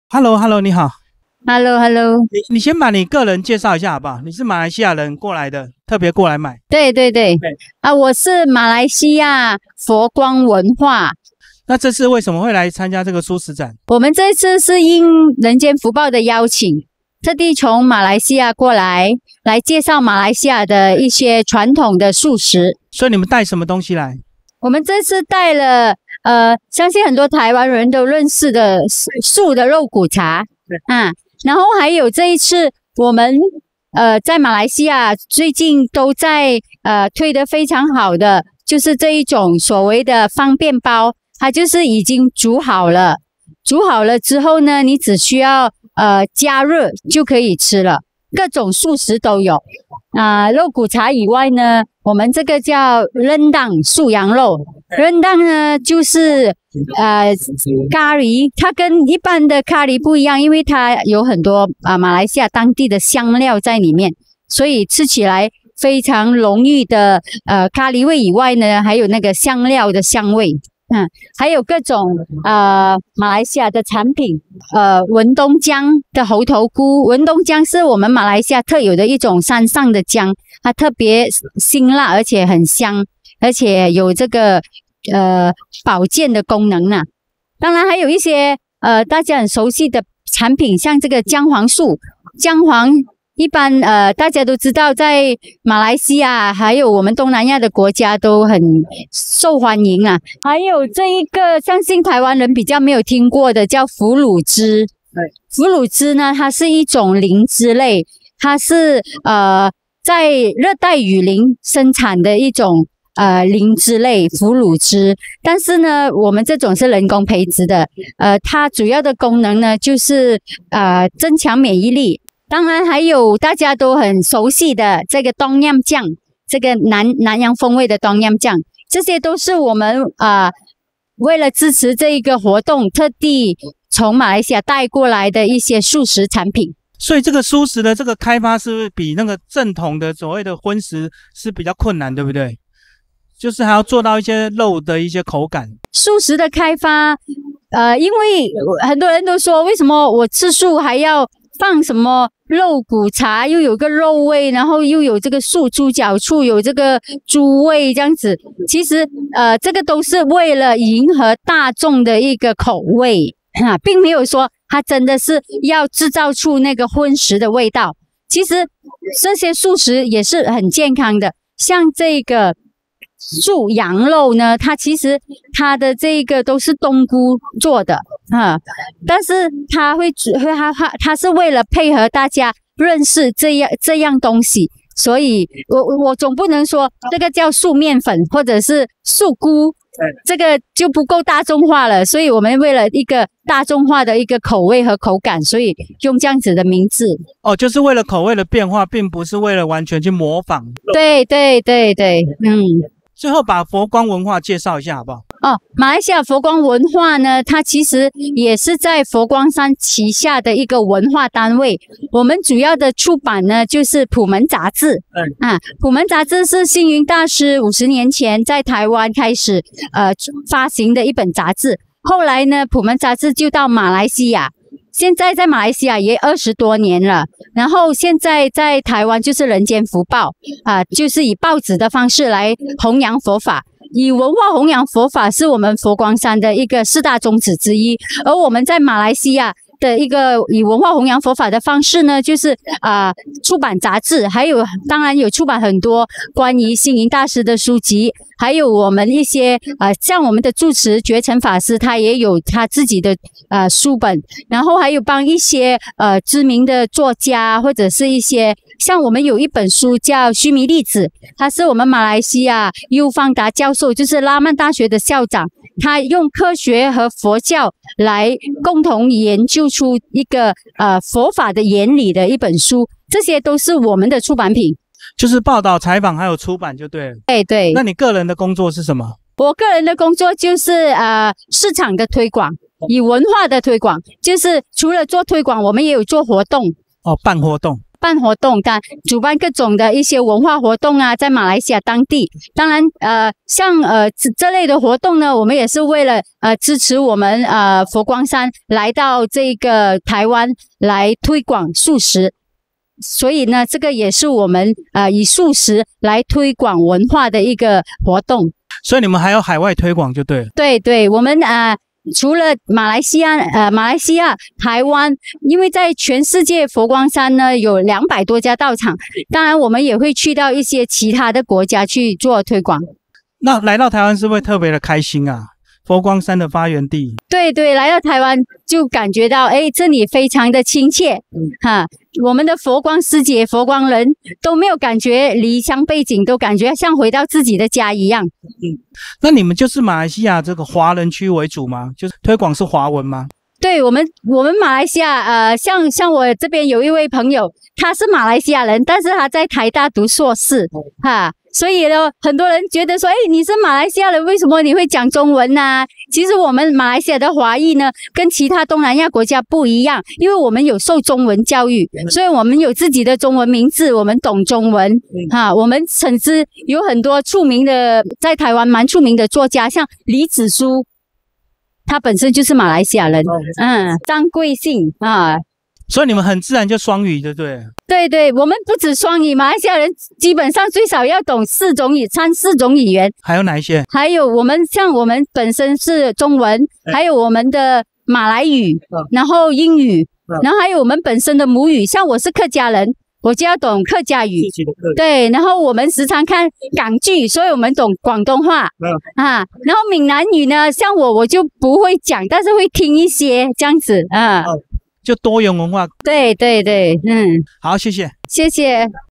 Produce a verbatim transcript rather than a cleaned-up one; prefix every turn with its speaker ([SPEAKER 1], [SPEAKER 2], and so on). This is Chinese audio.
[SPEAKER 1] Hello，Hello， 你好。
[SPEAKER 2] Hello，Hello。
[SPEAKER 1] 你你先把你个人介绍一下好不好？你是马来西亚人过来的，特别过来买。
[SPEAKER 2] 对对对，
[SPEAKER 1] 对
[SPEAKER 2] 啊，我是马来西亚佛光文化。
[SPEAKER 1] 那这次为什么会来参加这个素食展？
[SPEAKER 2] 我们这次是应人间福报的邀请，特地从马来西亚过来，来介绍马来西亚的一些传统的素食。
[SPEAKER 1] 所以你们带什么东西来？
[SPEAKER 2] 我们这次带了，呃，相信很多台湾人都认识的素的肉骨茶，啊，然后还有这一次我们呃在马来西亚最近都在呃推得非常好的，就是这一种所谓的方便包，它就是已经煮好了，煮好了之后呢，你只需要呃加热就可以吃了，各种素食都有。啊、呃，肉骨茶以外呢，我们这个叫rendang素羊肉。rendang呢就是呃咖喱，它跟一般的咖喱不一样，因为它有很多啊、呃、马来西亚当地的香料在里面，所以吃起来非常浓郁的呃咖喱味以外呢，还有那个香料的香味。嗯，还有各种呃马来西亚的产品，呃文东姜的猴头菇，文东姜是我们马来西亚特有的一种山上的姜，它特别辛辣，而且很香，而且有这个呃保健的功能呢。当然还有一些呃大家很熟悉的产品，像这个姜黄素，姜黄。一般呃，大家都知道，在马来西亚还有我们东南亚的国家都很受欢迎啊。还有这一个，相信台湾人比较没有听过的，叫腐乳汁。腐乳汁呢，它是一种灵芝类，它是呃在热带雨林生产的一种呃灵芝类腐乳汁。但是呢，我们这种是人工培植的，呃，它主要的功能呢就是呃增强免疫力。当然还有大家都很熟悉的这个冬阴酱，这个南南洋风味的冬阴酱，这些都是我们啊、呃、为了支持这一个活动，特地从马来西亚带过来的一些素食产品。
[SPEAKER 1] 所以这个素食的这个开发是不是比那个正统的所谓的荤食是比较困难，对不对？就是还要做到一些肉的一些口感。
[SPEAKER 2] 素食的开发，呃，因为很多人都说，为什么我吃素还要放什么肉骨茶，又有个肉味，然后又有这个素猪脚醋，有这个猪味这样子。其实呃，这个都是为了迎合大众的一个口味啊，并没有说它真的是要制造出那个荤食的味道。其实这些素食也是很健康的，像这个素羊肉呢，它其实它的这个都是冬菇做的啊，但是它会它它它是为了配合大家认识这样这样东西，所以我我总不能说这个叫素面粉或者是素菇，这个就不够大众化了，所以我们为了一个大众化的一个口味和口感，所以用这样子的名字。
[SPEAKER 1] 哦，就是为了口味的变化，并不是为了完全去模仿。
[SPEAKER 2] 对对对对，嗯。
[SPEAKER 1] 最后把佛光文化介绍一下好不好？
[SPEAKER 2] 哦，马来西亚佛光文化呢，它其实也是在佛光山旗下的一个文化单位。我们主要的出版呢，就是普门杂志。嗯啊，普门杂志是星云大师五十年前在台湾开始呃发行的一本杂志。后来呢，普门杂志就到马来西亚。现在在马来西亚也二十多年了，然后现在在台湾就是人间福报啊、呃，就是以报纸的方式来弘扬佛法，以文化弘扬佛法是我们佛光山的一个四大宗旨之一。而我们在马来西亚的一个以文化弘扬佛法的方式呢，就是啊、呃、出版杂志，还有当然有出版很多关于星云大师的书籍，还有我们一些呃像我们的住持觉诚法师，他也有他自己的呃书本，然后还有帮一些呃知名的作家或者是一些像我们有一本书叫须弥粒子，他是我们马来西亚优方达教授，就是拉曼大学的校长，他用科学和佛教来共同研究出一个呃佛法的原理的一本书，这些都是我们的出版品。
[SPEAKER 1] 就是报道、采访还有出版就对了。
[SPEAKER 2] 对对。那
[SPEAKER 1] 你个人的工作是什么？
[SPEAKER 2] 我个人的工作就是呃市场的推广，以文化的推广，就是除了做推广，我们也有做活动。
[SPEAKER 1] 哦，办活动。
[SPEAKER 2] 办活动，但主办各种的一些文化活动啊，在马来西亚当地。当然，呃，像呃这这类的活动呢，我们也是为了呃支持我们呃佛光山来到这个台湾来推广素食。所以呢，这个也是我们呃以素食来推广文化的一个活动。
[SPEAKER 1] 所以你们还有海外推广就对了。
[SPEAKER 2] 对对，我们呃除了马来西亚呃马来西亚、台湾，因为在全世界佛光山呢有两百多家道场，当然我们也会去到一些其他的国家去做推广。
[SPEAKER 1] 那来到台湾是不是特别的开心啊？佛光山的发源地。
[SPEAKER 2] 对对，来到台湾就感觉到，哎，这里非常的亲切，嗯、哈，我们的佛光师姐、佛光人都没有感觉离乡背景，都感觉像回到自己的家一样。
[SPEAKER 1] 嗯，那你们就是马来西亚这个华人区为主吗？就是推广是华文吗？
[SPEAKER 2] 对，我们我们马来西亚，呃，像像我这边有一位朋友，他是马来西亚人，但是他在台大读硕士，哈。所以呢，很多人觉得说，哎，你是马来西亚人，为什么你会讲中文呢、啊？其实我们马来西亚的华裔呢，跟其他东南亚国家不一样，因为我们有受中文教育，所以我们有自己的中文名字，我们懂中文，哈，我们甚至有很多出名的，在台湾蛮出名的作家，像李子书，他本身就是马来西亚人，嗯，张贵信啊。
[SPEAKER 1] 所以你们很自然就双语，对不对？
[SPEAKER 2] 对对，我们不止双语，马来西亚人基本上最少要懂四种语，三四种语言。
[SPEAKER 1] 还有哪一些？
[SPEAKER 2] 还有我们像我们本身是中文，还有我们的马来语，然后英语，然后还有我们本身的母语。像我是客家人，我就要懂客家语。对，然后我们时常看港剧，所以我们懂广东话。啊，然后闽南语呢，像我我就不会讲，但是会听一些这样子啊。
[SPEAKER 1] 就多元文化。
[SPEAKER 2] 对对对，嗯，
[SPEAKER 1] 好，谢谢，
[SPEAKER 2] 谢谢。